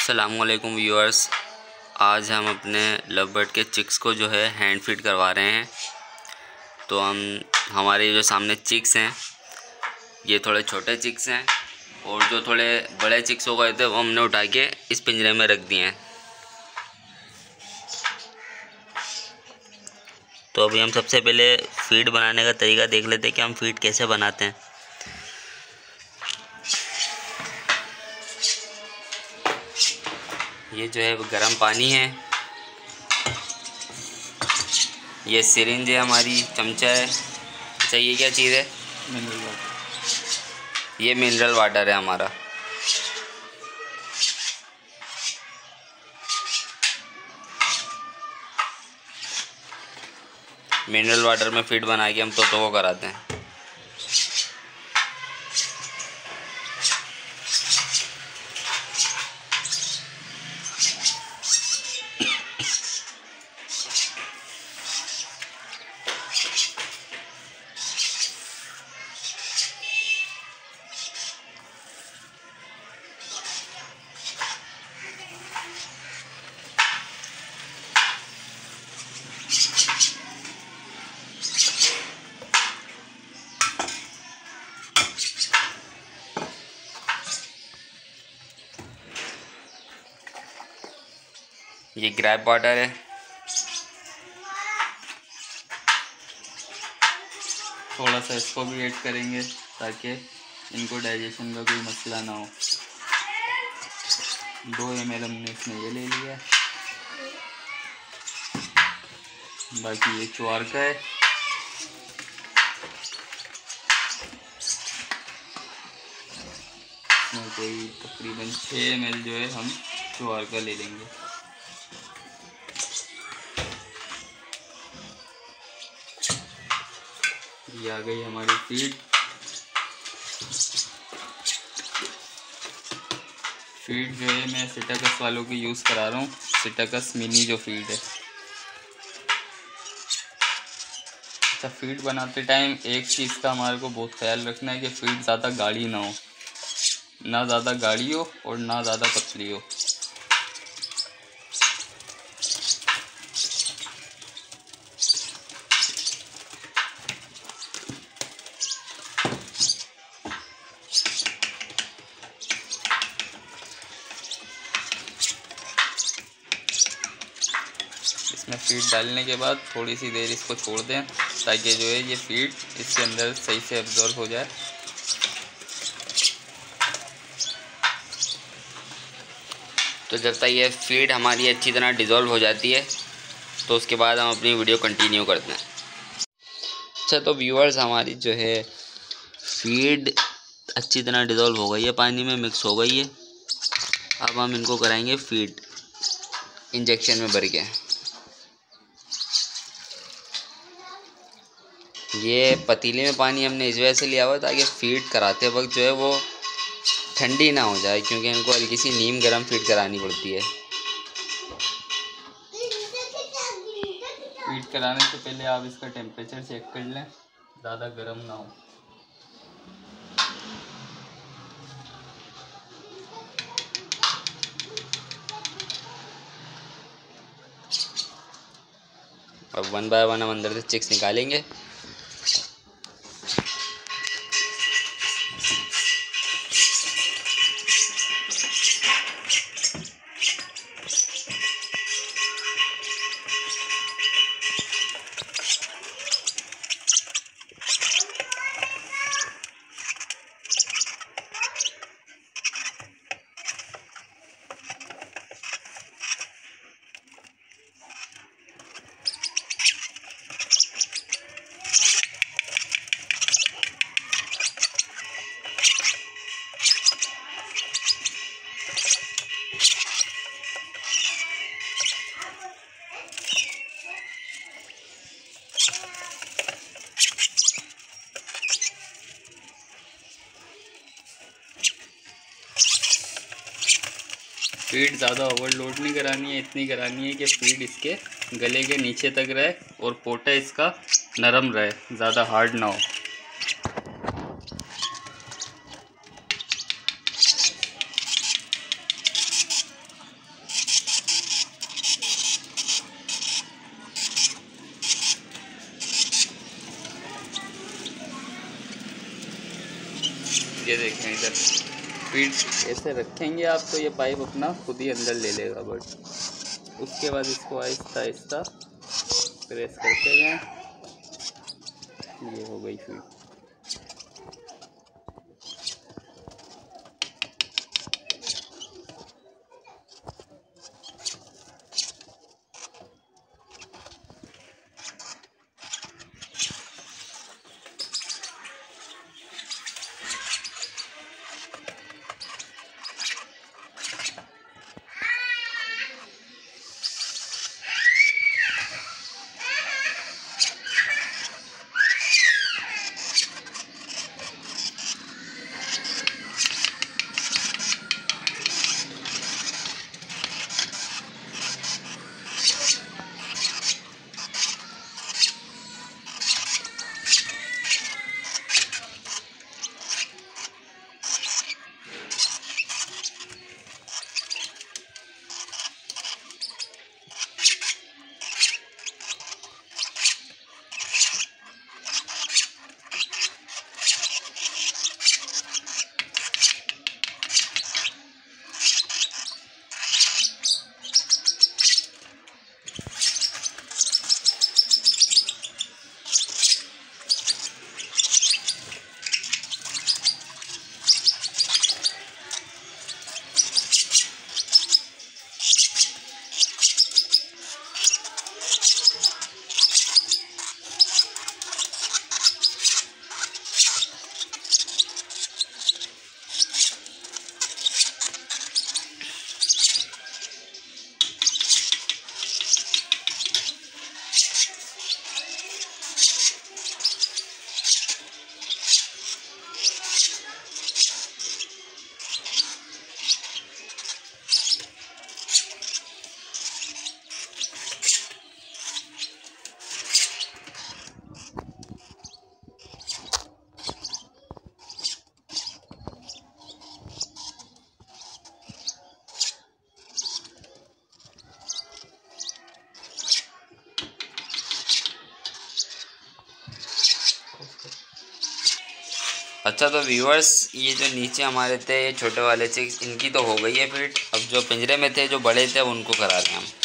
अस्सलामुअलैकुम व्यूअर्स। आज हम अपने लव बर्ड के चिक्स को जो है हैंड फीड करवा रहे हैं। तो हमारे जो सामने चिक्स हैं ये थोड़े छोटे चिक्स हैं और जो थोड़े बड़े चिक्स हो गए थे वो हमने उठा के इस पिंजरे में रख दिए हैं। तो अभी हम सबसे पहले फीड बनाने का तरीका देख लेते हैं कि हम फीड कैसे बनाते हैं। ये जो है गर्म पानी है, ये सिरिंज है, हमारी चमचा है। अच्छा ये क्या चीज़ है? Mineral water. ये मिनरल वाटर है हमारा। मिनरल वाटर में फीड बना के हम तोतों को कराते हैं। ये ग्रैप वाटर है। थोड़ा सा इसको भी ऐड करेंगे ताकि इनको डाइजेशन का कोई मसला ना हो। 2 ml हमने इसमें ये ले लिया। बाकी ये ज्वार का है। इसमें कोई तकरीबन 6 ml जो है हम ज्वार का ले लेंगे। ये आ गई हमारी फीड। फीड जो है मैं सिटाकस वालों की यूज़ करा रहा हूँ, सिटाकस मिनी जो फीड है। अच्छा, फीड बनाते टाइम एक चीज़ का हमारे को बहुत ख्याल रखना है कि फीड ज़्यादा गाढ़ी ना हो, ना ज़्यादा गाढ़ी हो और ना ज़्यादा पतली हो। इसमें फीड डालने के बाद थोड़ी सी देर इसको छोड़ दें ताकि जो है ये फीड इसके अंदर सही से एब्जॉर्ब हो जाए। तो जब तक ये फीड हमारी अच्छी तरह डिज़ोल्व हो जाती है तो उसके बाद हम अपनी वीडियो कंटिन्यू करते हैं। अच्छा, तो व्यूअर्स हमारी जो है फीड अच्छी तरह डिज़ोल्व हो गई है, पानी में मिक्स हो गई है। अब हम इनको कराएंगे फीड इंजेक्शन में भर के। ये पतीले में पानी हमने इस वजह से लिया हुआ ताकि फ़ीड कराते वक्त जो है वो ठंडी ना हो जाए, क्योंकि इनको हल्की सी नीम गर्म फीड करानी पड़ती है। फीड कराने से पहले आप इसका टेम्परेचर चेक कर लें, ज़्यादा गर्म ना हो। अब 1 बाय 1 हम अंदर से चिक्स निकालेंगे। फीड ज़्यादा ओवरलोड नहीं करानी है, इतनी करानी है कि फीड इसके गले के नीचे तक रहे और पोटा इसका नरम रहे, ज़्यादा हार्ड ना हो। ये देखें इधर फीड ऐसे रखेंगे आप तो ये पाइप अपना खुद ही अंदर ले लेगा। बट उसके बाद इसको आहिस्ता आहिस्ता प्रेस करते जाएं। ये हो गई फीड। अच्छा तो व्यूअर्स, ये जो नीचे हमारे थे ये छोटे वाले चिक्स, इनकी तो हो गई है फीड। अब जो पिंजरे में थे जो बड़े थे अब उनको करा रहे हैं हम।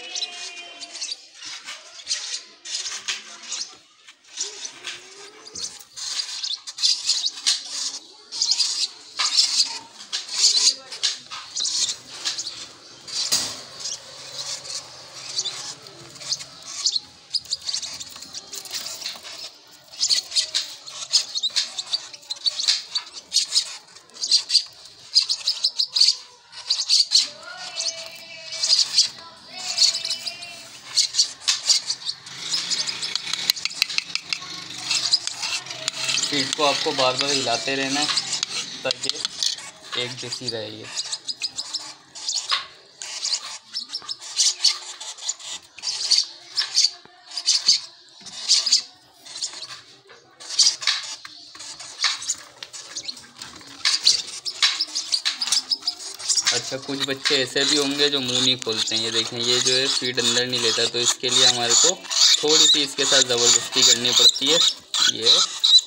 फीड को आपको बार बार हिलाते रहना है ताकि एक जैसी रहे ये। अच्छा कुछ बच्चे ऐसे भी होंगे जो मुंह नहीं खोलते हैं। ये देखें ये जो है फीड अंदर नहीं लेता, तो इसके लिए हमारे को थोड़ी सी इसके साथ ज़बरदस्ती करनी पड़ती है। ये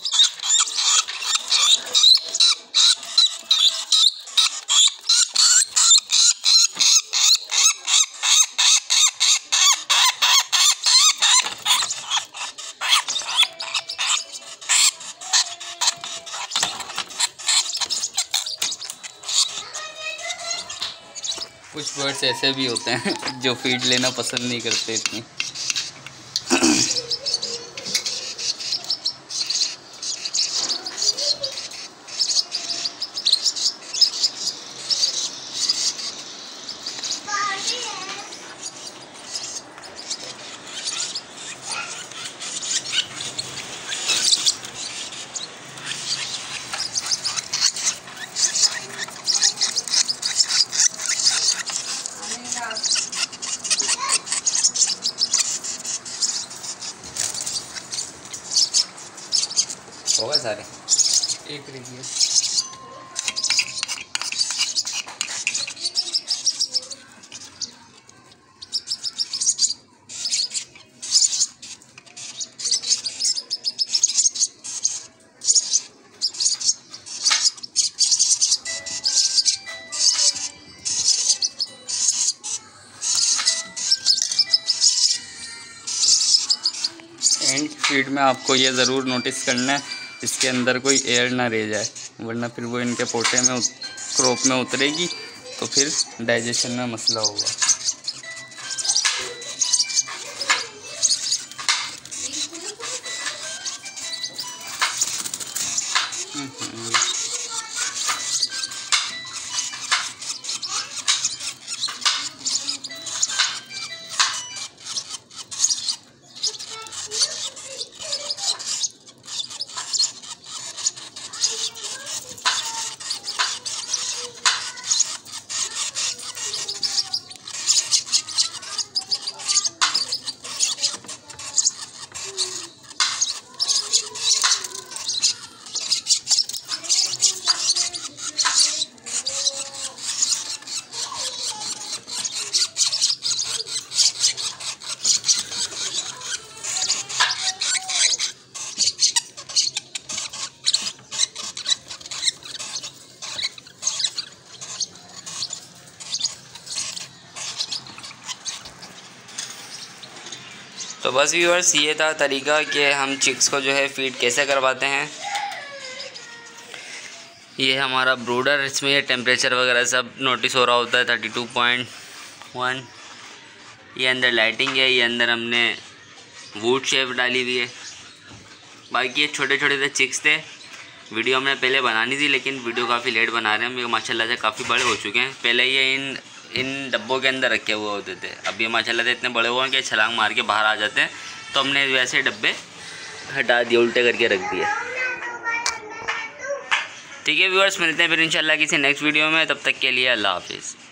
कुछ बर्ड्स ऐसे भी होते हैं जो फीड लेना पसंद नहीं करते इतनी। हो गए सारे? एक रही है। फीड में आपको ये ज़रूर नोटिस करना है इसके अंदर कोई एयर ना रह जाए, वरना फिर वो इनके पोटे में क्रॉप में उतरेगी तो फिर डाइजेशन में मसला होगा। तो बस व्यूअर्स ये था तरीका कि हम चिक्स को जो है फीड कैसे करवाते हैं। ये हमारा ब्रूडर, इसमें ये टेम्परेचर वगैरह सब नोटिस हो रहा होता है 32.1। ये अंदर लाइटिंग है, ये अंदर हमने वुड शेप डाली हुई है। बाकी ये छोटे छोटे से चिक्स थे, वीडियो हमने पहले बनानी थी लेकिन वीडियो काफ़ी लेट बना रहे हैं। हम माशाल्लाह से काफ़ी बड़े हो चुके हैं। पहले ये इन डब्बों के अंदर रखे हुए होते थे, अब ये माशाल्लाह से इतने बड़े हुए हैं कि छलांग मार के बाहर आ जाते हैं। तो हमने वैसे डब्बे हटा दिए, उल्टे करके रख दिए। ठीक है व्यूअर्स, मिलते हैं फिर इंशाल्लाह किसी नेक्स्ट वीडियो में, तब तक के लिए अल्लाह हाफिज़।